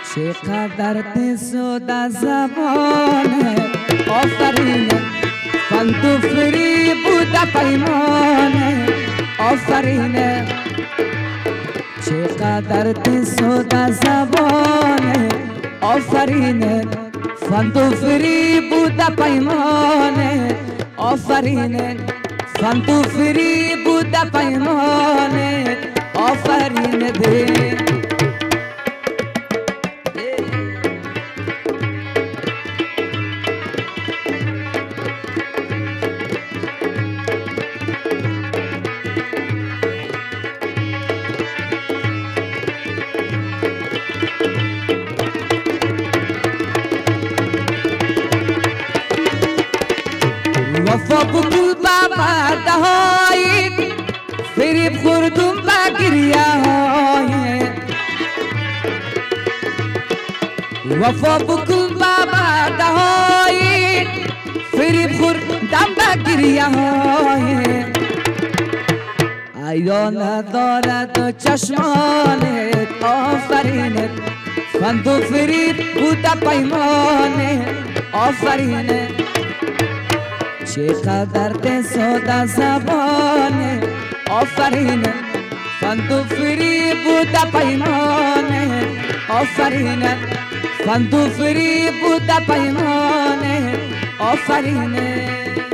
چقدر تسود از زبانه آفرینه فن تو فری بوده پیمانه آفرینه چقدر تسود از زبانه آفرینه فن تو فری بوده پیمانه آفرینه فن تو فری بوده پیمانه آفرینه ده وفا بکل بابا دهایی فریب خوردم با گریه های وفا بکل بابا دهایی فریب خوردم با گریه های عیان ندارد چشمانت آفرینت فن تو فریب بوده پیمانه آفرینه چقدر تسود از زبانه آفرینه فن تو فری بوده پیمانه آفرینه فن تو فری بوده پیمانه آفرینه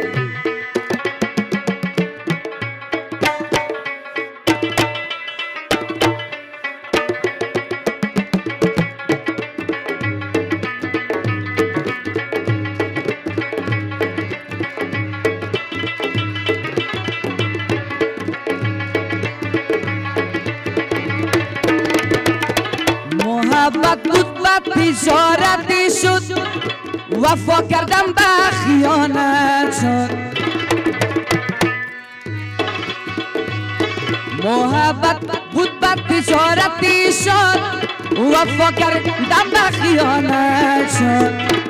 محبت بود و تجارتی شد وفا کردم به خیانت شد محبت بود و تجارتی شد وفا کردم به خیانت شد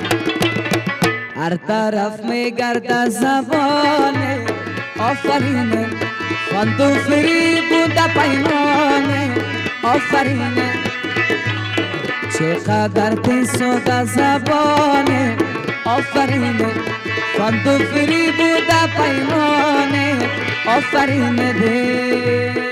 هر طرف میگرد زبانه آفرینه فن تو فری بوده پیمانه آفرینه چقدر تسود از زبانه آفرینه فن تو فری بوده پیمانه آفرینه ده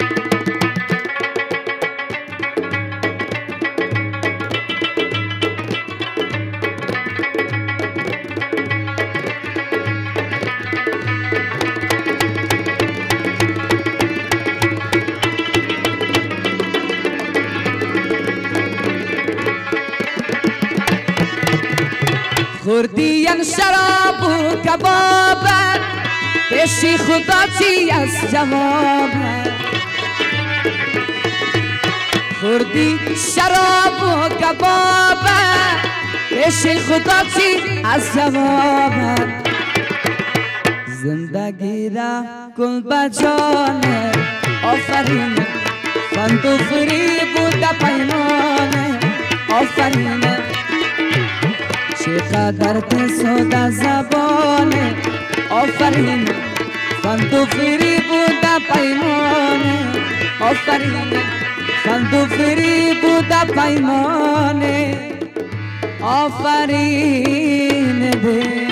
خوردین شراب و کبابت پیش خدا چی از جوابت خوردی شراب و کبابت پیش خدا چی از جوابت زندگی را کن بجانه آفرینه فن تو فری بوده پیمانه آفرینه چقدر تسود از زبانه آفرینه فن تو فری بوده پیمانه آفرینه فن تو فری بوده پیمانه آفرینه